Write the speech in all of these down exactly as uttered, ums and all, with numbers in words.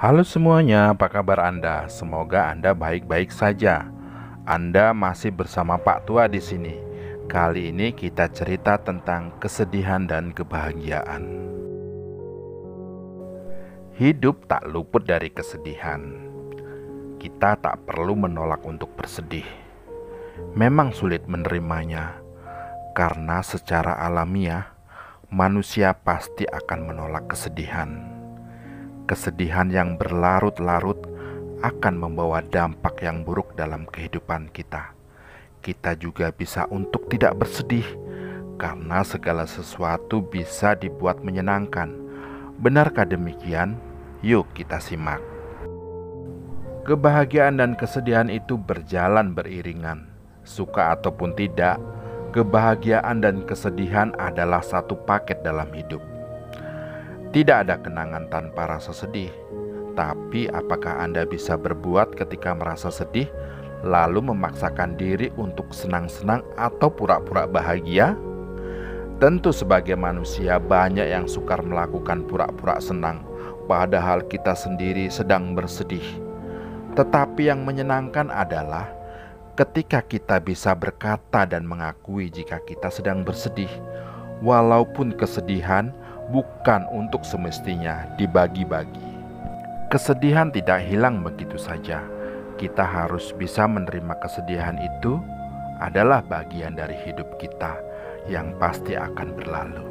Halo semuanya, apa kabar Anda? Semoga Anda baik-baik saja. Anda masih bersama Pak Tua di sini. Kali ini kita cerita tentang kesedihan dan kebahagiaan. Hidup tak luput dari kesedihan. Kita tak perlu menolak untuk bersedih. Memang sulit menerimanya, karena secara alamiah manusia pasti akan menolak kesedihan. Kesedihan yang berlarut-larut akan membawa dampak yang buruk dalam kehidupan kita. Kita juga bisa untuk tidak bersedih, karena segala sesuatu bisa dibuat menyenangkan. Benarkah demikian? Yuk kita simak. Kebahagiaan dan kesedihan itu berjalan beriringan. Suka ataupun tidak, kebahagiaan dan kesedihan adalah satu paket dalam hidup. Tidak ada kenangan tanpa rasa sedih. Tapi apakah Anda bisa berbuat ketika merasa sedih, lalu memaksakan diri untuk senang-senang atau pura-pura bahagia? Tentu sebagai manusia banyak yang sukar melakukan pura-pura senang, padahal kita sendiri sedang bersedih. Tetapi yang menyenangkan adalah ketika kita bisa berkata dan mengakui jika kita sedang bersedih, walaupun kesedihan bukan untuk semestinya dibagi-bagi. Kesedihan tidak hilang begitu saja. Kita harus bisa menerima kesedihan itu adalah bagian dari hidup kita yang pasti akan berlalu.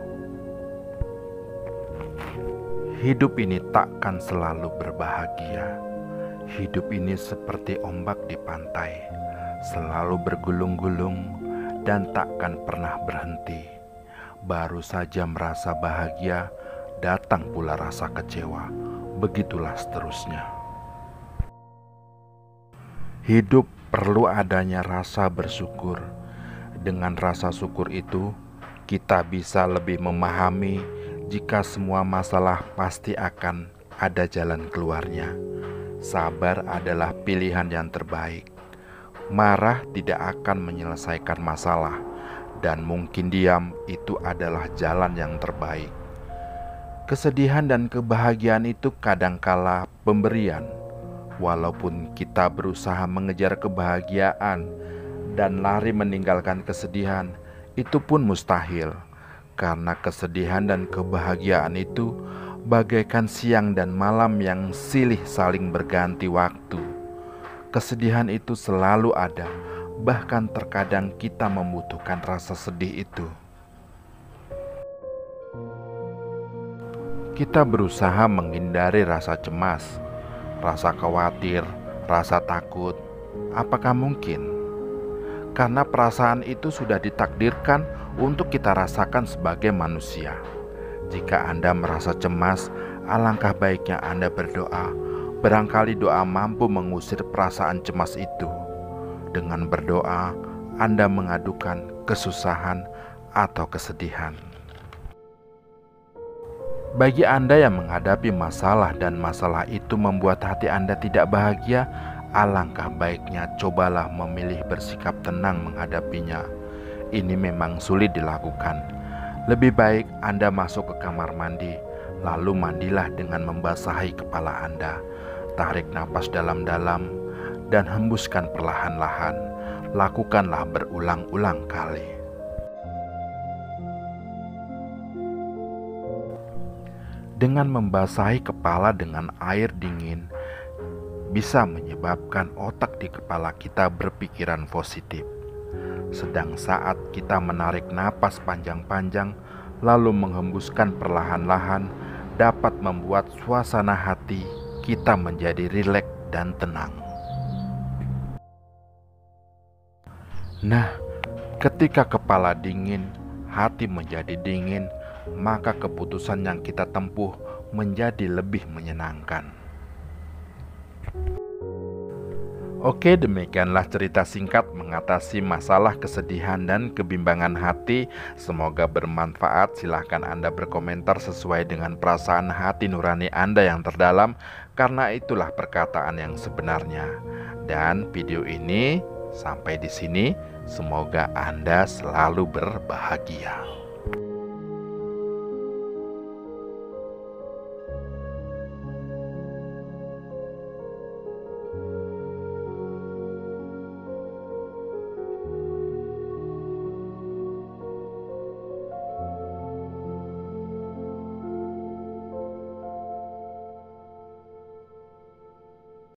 Hidup ini takkan selalu berbahagia. Hidup ini seperti ombak di pantai, selalu bergulung-gulung dan takkan pernah berhenti. Baru saja merasa bahagia, datang pula rasa kecewa. Begitulah seterusnya. Hidup perlu adanya rasa bersyukur. Dengan rasa syukur itu, kita bisa lebih memahami jika semua masalah pasti akan ada jalan keluarnya. Sabar adalah pilihan yang terbaik. Marah tidak akan menyelesaikan masalah, dan mungkin diam itu adalah jalan yang terbaik. Kesedihan dan kebahagiaan itu kadangkala pemberian. Walaupun kita berusaha mengejar kebahagiaan dan lari meninggalkan kesedihan, itu pun mustahil. Karena kesedihan dan kebahagiaan itu bagaikan siang dan malam yang silih saling berganti waktu. Kesedihan itu selalu ada. Bahkan terkadang kita membutuhkan rasa sedih itu. Kita berusaha menghindari rasa cemas, rasa khawatir, rasa takut. Apakah mungkin? Karena perasaan itu sudah ditakdirkan untuk kita rasakan sebagai manusia. Jika Anda merasa cemas, alangkah baiknya Anda berdoa. Barangkali doa mampu mengusir perasaan cemas itu. Dengan berdoa, Anda mengadukan kesusahan atau kesedihan. Bagi Anda yang menghadapi masalah dan masalah itu membuat hati Anda tidak bahagia, alangkah baiknya cobalah memilih bersikap tenang menghadapinya. Ini memang sulit dilakukan. Lebih baik Anda masuk ke kamar mandi, lalu mandilah dengan membasahi kepala Anda. Tarik napas dalam-dalam dan hembuskan perlahan-lahan. Lakukanlah berulang-ulang kali. Dengan membasahi kepala dengan air dingin bisa menyebabkan otak di kepala kita berpikiran positif. Sedang saat kita menarik napas panjang-panjang lalu menghembuskan perlahan-lahan dapat membuat suasana hati kita menjadi rileks dan tenang. Nah, ketika kepala dingin, hati menjadi dingin, maka keputusan yang kita tempuh menjadi lebih menyenangkan. Oke, demikianlah cerita singkat mengatasi masalah kesedihan dan kebimbangan hati. Semoga bermanfaat. Silahkan Anda berkomentar sesuai dengan perasaan hati nurani Anda yang terdalam, karena itulah perkataan yang sebenarnya. Dan video ini sampai di sini. Semoga Anda selalu berbahagia.